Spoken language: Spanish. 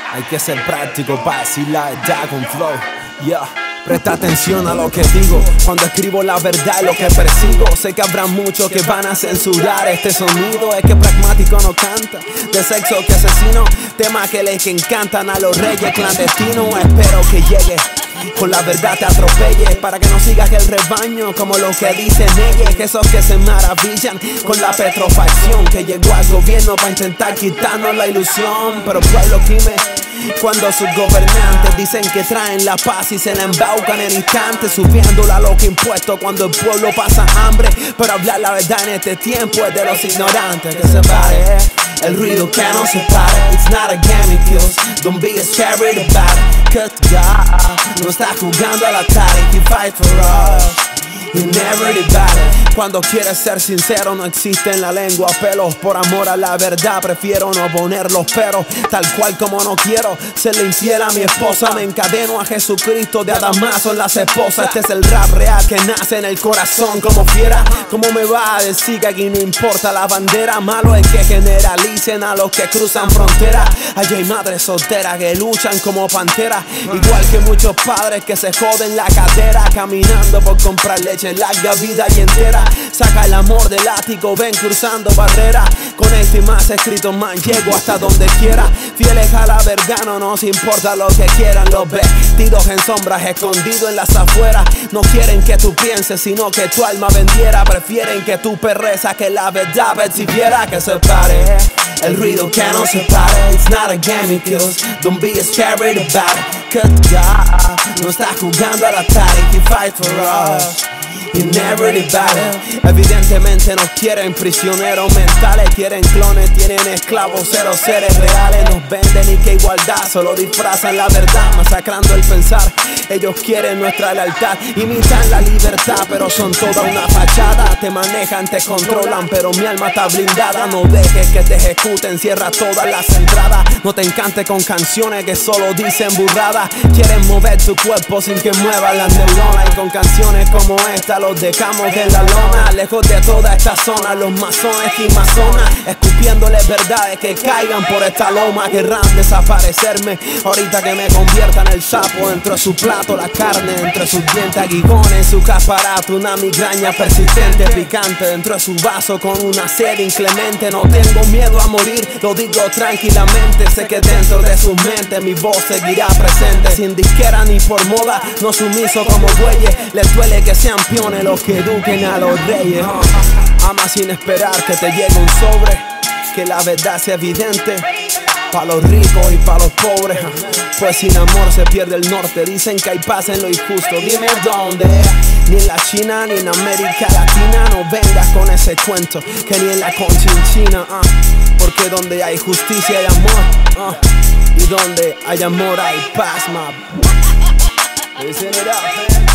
Hay que ser práctico para decir la verdad con flow. Yeah. Presta atención a lo que digo cuando escribo la verdad y lo que persigo. Sé que habrá muchos que van a censurar este sonido. Es que pragmático no canta de sexo que asesino, temas que les encantan a los reyes clandestinos. Espero que llegue con la verdad te atropelle, para que no sigas el rebaño como lo que dicen ellos, que esos que se maravillan con la petrofacción que llegó al gobierno para intentar quitarnos la ilusión. Pero pueblo gime cuando sus gobernantes dicen que traen la paz y se la embaucan en instantes, subiéndola a los impuestos cuando el pueblo pasa hambre. Pero hablar la verdad en este tiempo es de los ignorantes. Que se pare el ruido que no se pare. It's not a game it kills, don't be scared about it. Cause God no está jugando al Atari. He fight for us, he never divided. Cuando quieres ser sincero no existe en la lengua pelos. Por amor a la verdad prefiero no poner los peros. Tal cual como no quiero serle infiel a mi esposa, me encadeno a Jesucristo de Adamazo en las esposas. Este es el rap real que nace en el corazón como fiera. ¿Cómo me va a decir que aquí no importa la bandera? Malo es que generalicen a los que cruzan fronteras. Allá hay madres solteras que luchan como panteras, igual que muchos padres que se joden la cadera caminando por comprar leche larga vida y entera. Saca el amor del ático, ven cruzando barreras. Con esto y más escrito man, llego hasta donde quiera. Fieles a la verdad, no nos importa lo que quieran los vestidos en sombras, escondidos en las afueras. No quieren que tú pienses, sino que tu alma vendiera. Prefieren que tú perres a que la verdad percibiera. Que se pare el ruido que no se pare. It's not a game it kills, don't be scared about it. Cause God no está jugando al Atari. He fight for us, he never divided. Evidentemente nos quieren prisioneros mentales, quieren clones, tienen esclavos, cero seres reales. Nos venden y que igualdad, solo disfrazan la verdad, masacrando el pensar. Ellos quieren nuestra lealtad, imitan la libertad, pero son toda una fachada. Te manejan, te controlan, pero mi alma está blindada. No dejes que te ejecuten, cierra todas las entradas. No te encantes con canciones que solo dicen burradas. Quieren mover tu cuerpo sin que muevas las neuronas. Y con canciones como esta los dejamos en la lona, lejos de toda esta zona. Los masones y masonas escupiéndoles verdades que caigan por esta loma. Querrán desaparecerme ahorita que me convierta en el sapo dentro de su plato, la carne entre sus dientes, aguijones en su aparato, una migraña persistente, picante dentro de su vaso con una sed inclemente. No tengo miedo a morir, lo digo tranquilamente. Sé que dentro de sus mentes mi voz seguirá presente, sin disquera ni por moda, no sumiso como bueyes. Les duele que sean piones los que eduquen a los reyes. Ama sin esperar que te llegue un sobre, que la verdad sea evidente pa' los ricos y pa' los pobres. Pues sin amor se pierde el norte. Dicen que hay paz en lo injusto, dime dónde. Ni en la China ni en América Latina. No vengas con ese cuento que ni en la Conchinchina. Porque donde hay justicia hay amor, y donde hay amor hay paz, ma. Listen it up, man.